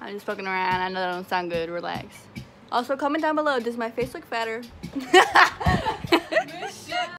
I'm just fucking around. I know that don't sound good. Relax. Also, comment down below. Does my face look fatter?